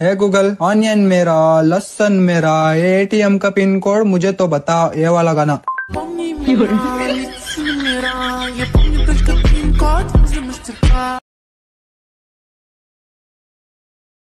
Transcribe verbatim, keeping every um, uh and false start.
है Google, onion मेरा, लहसुन मेरा, एटीएम का पिन कोड मुझे तो बता, ये वाला गाना।